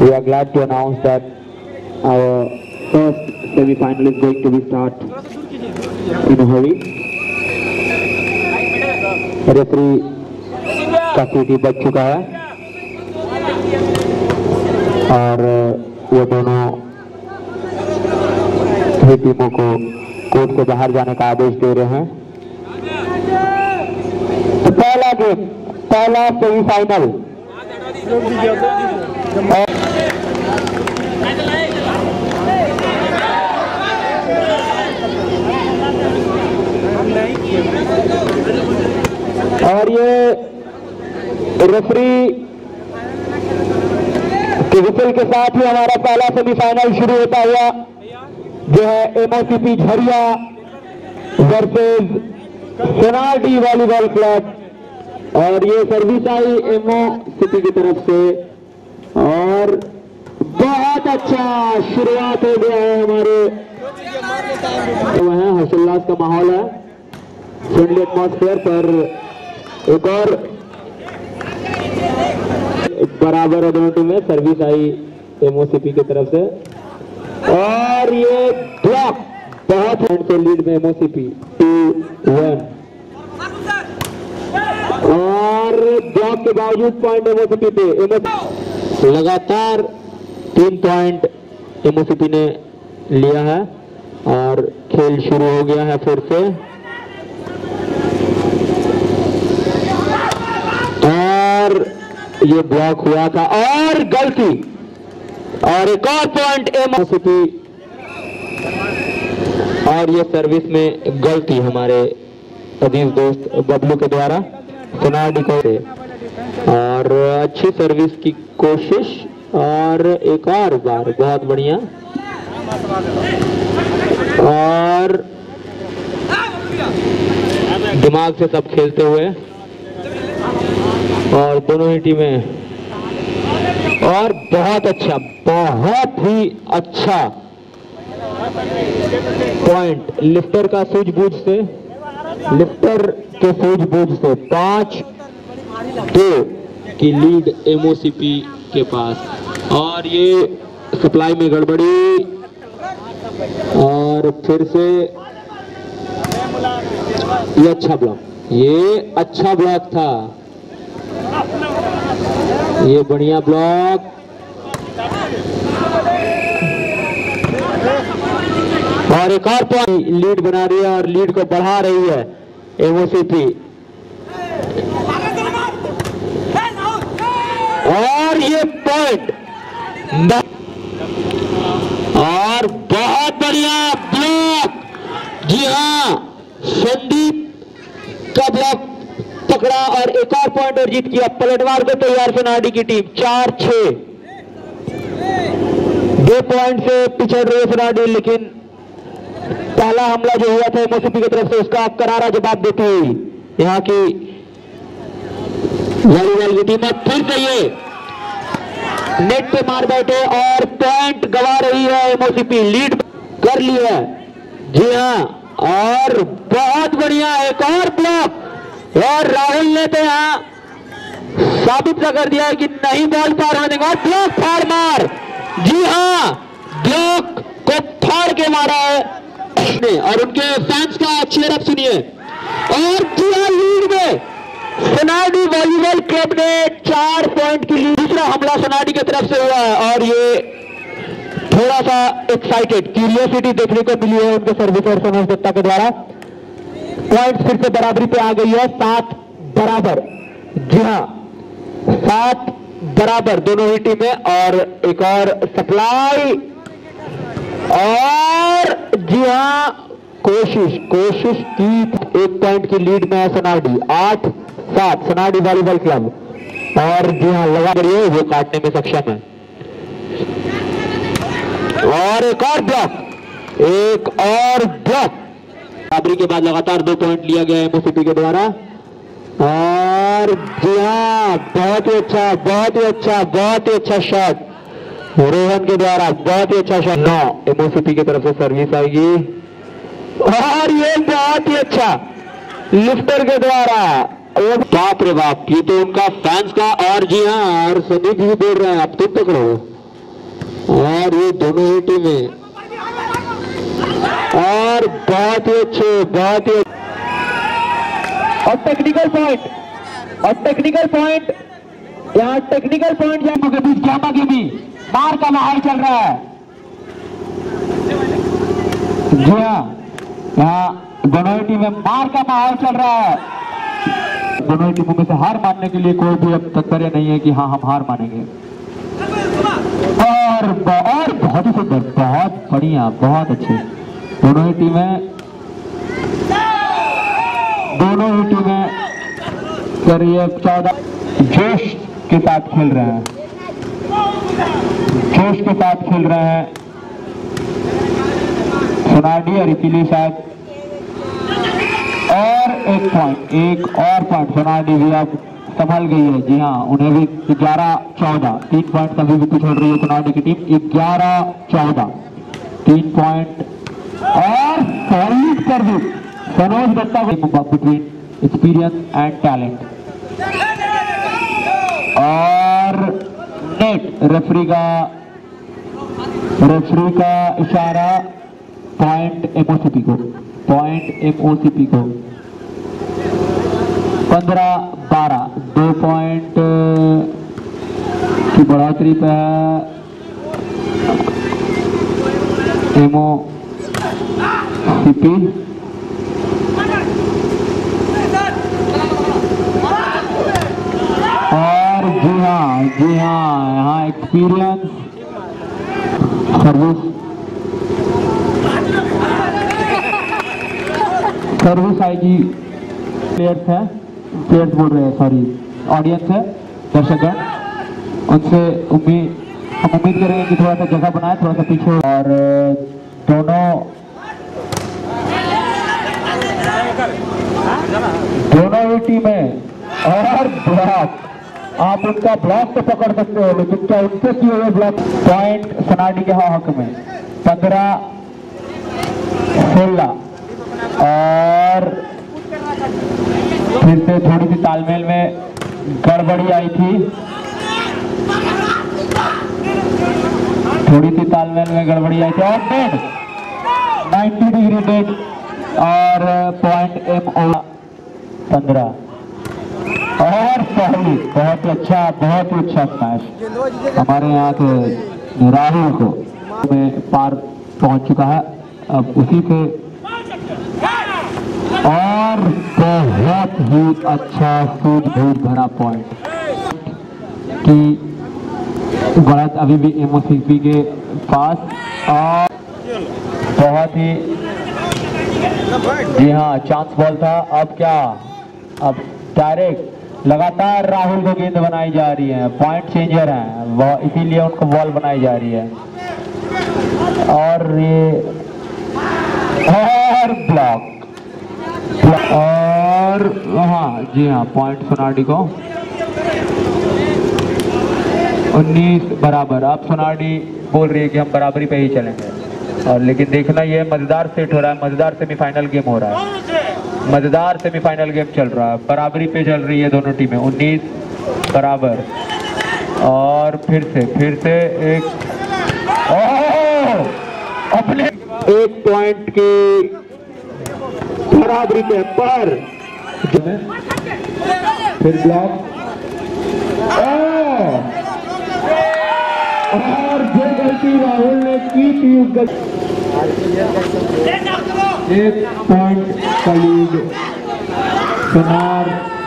We are glad to announce that our first semi-final is going to be start in a hurry. Referee का सीटी बज चुका है और ये दोनों टीमों को कोर्ट से बाहर जाने का आदेश दे रहे हैं। तो पहला गेम, पहला सेमीफाइनल और ये रेफरी के विसल के साथ ही हमारा पहला सेमीफाइनल शुरू होता हुआ जो है MOCP Jharia versus Sonadi volleyball club. और ये सर्विस आई एमओसीपी की तरफ से और बहुत अच्छा शुरुआत हो गया है हमारे। वह हर्षोल्लास का माहौल है, फ्रेंडली एटमॉस्फेयर पर। एक और बराबर है दोनों टीम में। सर्विस आई एमओसीपी की तरफ से और ये ब्लॉक बहुत से लीड में एमओसीपी 2-1 और ब्लॉक के बावजूद पॉइंट एमओसीपी पे। लगातार 3 पॉइंट एमओसीपी ने लिया है और खेल शुरू हो गया है फिर से। और ये ब्लॉक हुआ था और गलती और एक और पॉइंट एमओसीपी और ये सर्विस में गलती हमारे अजीज दोस्त बबलू के द्वारा सोनाडी को से। और अच्छी सर्विस की कोशिश और एक और बार बहुत बढ़िया और दिमाग से सब खेलते हुए और दोनों ही टीमें और बहुत अच्छा, बहुत ही अच्छा पॉइंट लिफ्टर का सूझबूझ से, लिफ्टर के सूझबूझ से 5-2 की लीड एमओसीपी के पास। और ये सप्लाई में गड़बड़ी और फिर से ये अच्छा ब्लॉक, ये अच्छा ब्लॉक था, ये बढ़िया ब्लॉक और एक और पॉइंट लीड बना रही है और लीड को बढ़ा रही है एमओसीपी। और ये पॉइंट और बहुत बढ़िया ब्लॉक। जी हाँ, संदीप का ब्लॉक पकड़ा और एक और पॉइंट और जीत किया। पलटवार को तैयार सोनाडी की टीम 4-6 2 पॉइंट से पिछड़ रही है सोनाडी, लेकिन पहला हमला जो हुआ था एमओसीपी की तरफ से उसका करारा जवाब देती हुई यहाँ की वॉलीबॉल की टीम फिर से ये नेट पे मार बैठे और पॉइंट गवा रही है एमओसीपी, लीड कर ली है। जी हाँ, और बहुत बढ़िया एक और ब्लॉक और राहुल ने तो यहाँ साबित कर दिया है कि नहीं बॉल पार होने देंगे। और ब्लॉक फाड़ मार, जी हाँ, ब्लॉक को फाड़ के मारा है और उनके फैंस का चीयर अप सुनिए। और लीड में सोनाडी वॉलीबॉल क्लब ने 4 पॉइंट की लीड। दूसरा हमला सोनाडी की तरफ से हुआ है और ये थोड़ा सा एक्साइटेड क्यूरियोसिटी देखने को मिली है उनके सर्विसर सोनल दत्ता के द्वारा। पॉइंट फिर से बराबरी पे आ गई है, 7 बराबर। जी हाँ, 7 बराबर दोनों ही टीमें। और एक और सप्लाई और जी हाँ, कोशिश की 1 पॉइंट की लीड में है सोनाडी 8-7 सोनाडी वॉलीबॉल क्लब। और जी हाँ, लगा बढ़िया वो काटने में सक्षम है। और एक और ब्लॉक बराबरी के बाद लगातार 2 पॉइंट लिया गया है एमओसीपी के द्वारा। और जी हाँ, बहुत ही अच्छा शॉट रोहन के द्वारा, बहुत ही अच्छा शॉट। 9 एमओसीपी की तरफ से सर्विस आएगी और ये बहुत ही अच्छा लिफ्टर के द्वारा। बाप रे बाप, ये तो उनका फैंस का। और जी हाँ, और संदीप जी बोल रहे हैं आप तुम पकड़ो और ये दोनों ही टीमें और बहुत ही अच्छे, बहुत ही और टेक्निकल पॉइंट यहाँ टेक्निकल पॉइंट यहाँ के बीच जामा के भी मार का माहौल चल रहा है। जी हाँ, यहाँ दोनों ही टीमें मार का माहौल चल रहा है। दोनों ही टीमों में से हार मानने के लिए कोई भी अब तत्पर्य नहीं है कि हाँ हम हार मानेंगे। और बहुत ही सुंदर, बहुत बढ़िया, बहुत अच्छे। दोनों ही टीमें करीब 14 जोश के साथ खेल रहे हैं, सोनाडी और इसीलिए शायद और एक और पॉइंट सोनाडी भी अब संभल गई है। जी हाँ, उन्हें भी 11-14 3 पॉइंट अभी भी कुछ हो रही है सोनाडी की टीम। 11-14 3 पॉइंट और solid service Sanoj Dutta between experience and talent. और नेट रेफरी का इशारा पॉइंट एमओसीपी को 15-12 2 पॉइंट की बढ़ोतरी पे है एमओसीपी। और जी हाँ यहाँ एक्सपीरियंस सर्विस आईजी प्लेयर्स बोल रहे हैं, सॉरी ऑडियंस है, दर्शकगण, उनसे हम उम्मीद करेंगे कि थोड़ा सा जगह बनाए, थोड़ा सा पीछे। और दोनों ही टीमें और ब्लॉक, आप उनका ब्लॉक तो पकड़ सकते हो लेकिन क्या उनसे किए हुए ब्लॉक। पॉइंट सोनाडी के हक में 15-16 और फिर से थोड़ी सी तालमेल में गड़बड़ी आई थी, और डेड 90 डिग्री डेड और पॉइंट एमओ 15 और पहली बहुत ही अच्छा स्मैश हमारे यहाँ के राहुल को में पार पहुंच चुका है। अब उसी से और बहुत ही अच्छा सूझबूझ भरा पॉइंट की बढ़त अभी भी एमओसीपी के पास। और बहुत ही जी हाँ चांस बॉल था। अब डायरेक्ट लगातार राहुल को गेंद बनाई जा रही है, पॉइंट चेंजर है वह, इसीलिए उनको बॉल बनाई जा रही है। और ये और ब्लॉक और हाँ जी हाँ पॉइंट सोनाडी को 19 बराबर। अब सोनाडी बोल रही है कि हम बराबरी पे ही चलेंगे, और लेकिन देखना ये मजेदार सेट हो रहा है, मजेदार सेमीफाइनल गेम हो रहा है, मजेदार सेमीफाइनल गेम चल रहा है, बराबरी पे चल रही है दोनों टीमें 19 बराबर। और फिर से एक अपने 1 पॉइंट की बराबरी पे पर फिर ब्लॉक और जो गलती राहुल ने की थी उस गलती 1 पॉइंट का लीड सोनार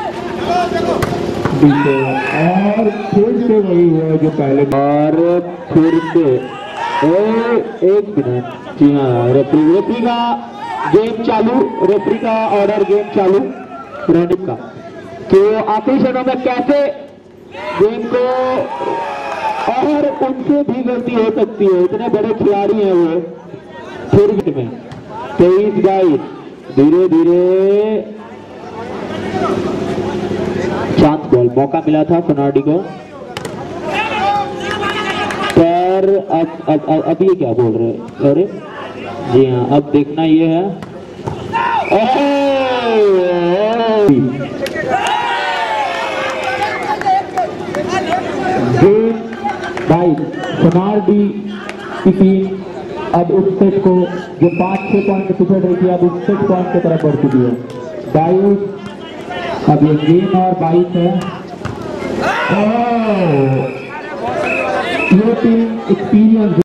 बीते। और फिर से वही हुआ जो पहले, और फिर से 1 मिनट। जी हाँ रेफरी का गेम चालू, रेफरी का ऑर्डर गेम चालू रोनिक का, तो आखिरी क्षणों में कैसे गेम को, और उनसे भी गलती हो सकती है, इतने बड़े खिलाड़ी हैं वो। फिर में 23-22 धीरे धीरे चांस बॉल मौका मिला था सोनाडी को, पर अब ये क्या बोल रहे हैं? अरे जी हाँ अब देखना ये है भाई सोनाडी की टीम अब उस सेट को जो 5-6 पॉइंट पिछड़ रही थी अब उस 6 पॉइंट की तरफ बढ़ चुकी है। 22 अब ये गेम और 22 है। ये टीम एक्सपीरियंस